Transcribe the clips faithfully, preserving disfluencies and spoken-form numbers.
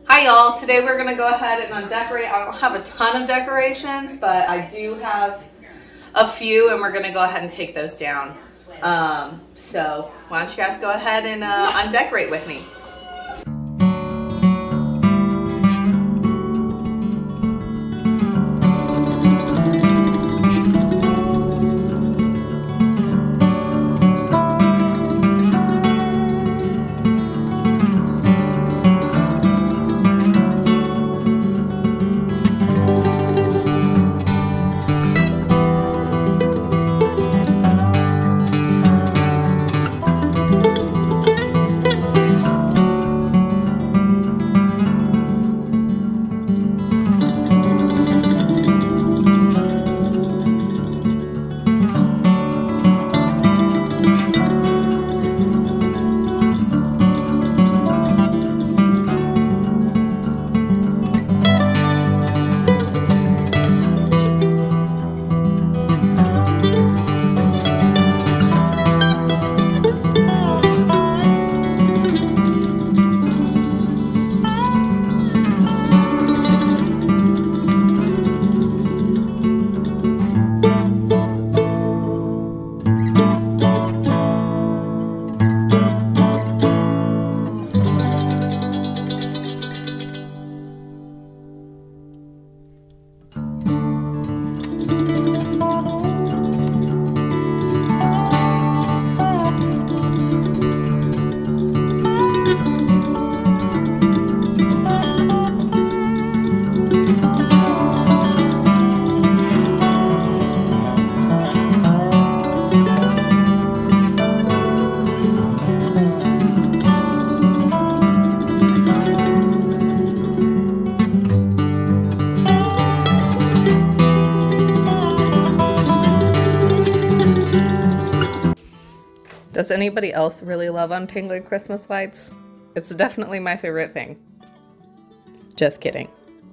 Hi y'all, today we're going to go ahead and undecorate. I don't have a ton of decorations, but I do have a few and we're going to go ahead and take those down. Um, so why don't you guys go ahead and uh, undecorate with me. Does anybody else really love untangling Christmas lights? It's definitely my favorite thing. Just kidding.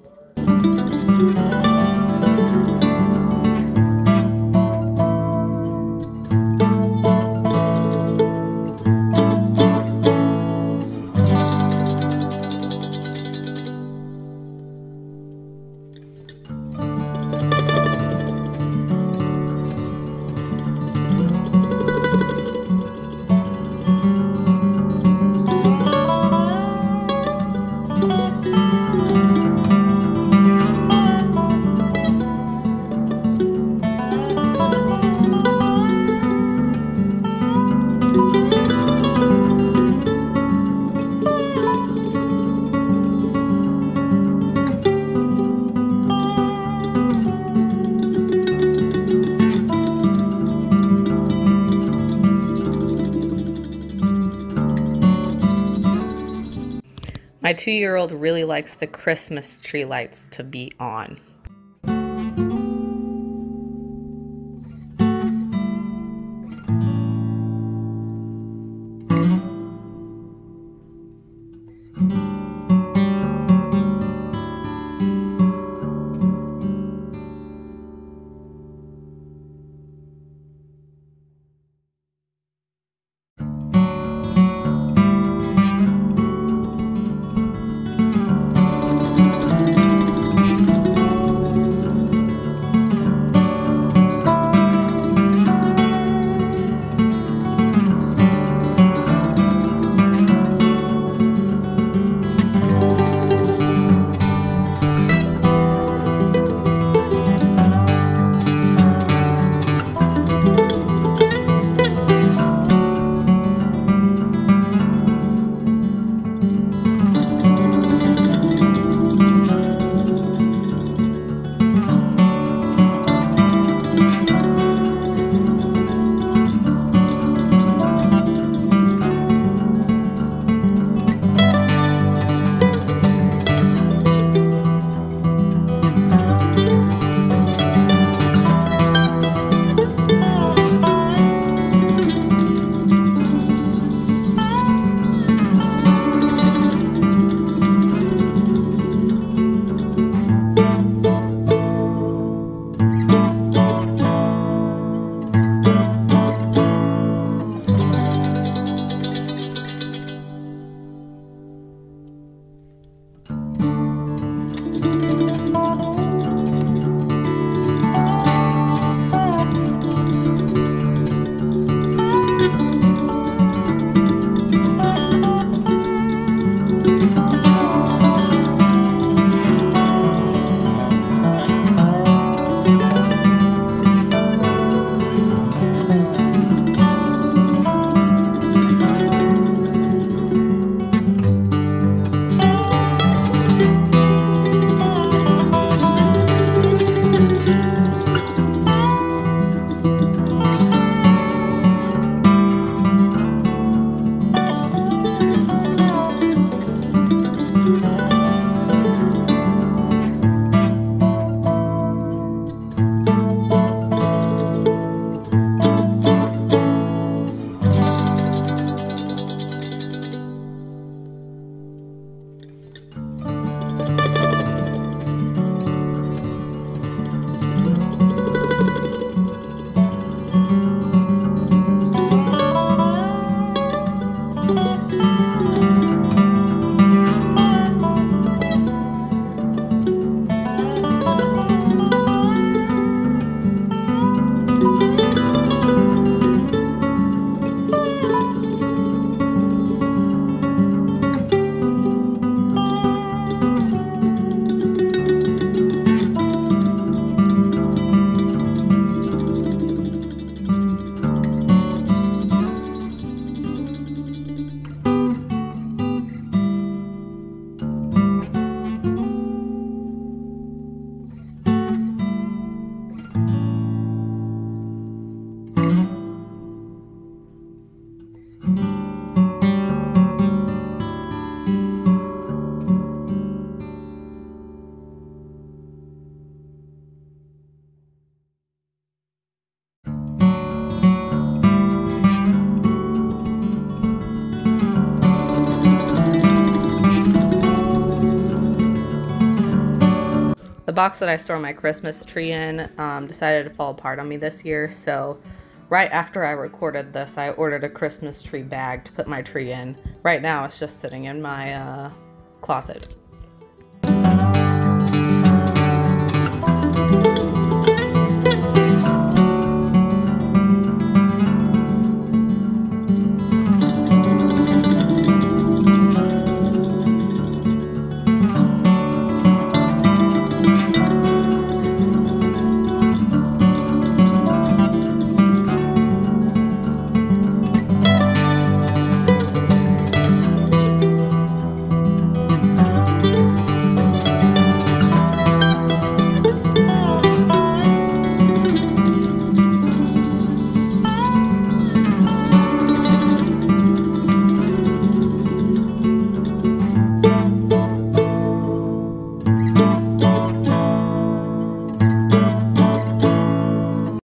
My two-year-old really likes the Christmas tree lights to be on. The box that I store my Christmas tree in um, decided to fall apart on me this year, so right after I recorded this, I ordered a Christmas tree bag to put my tree in. Right now, it's just sitting in my uh, closet.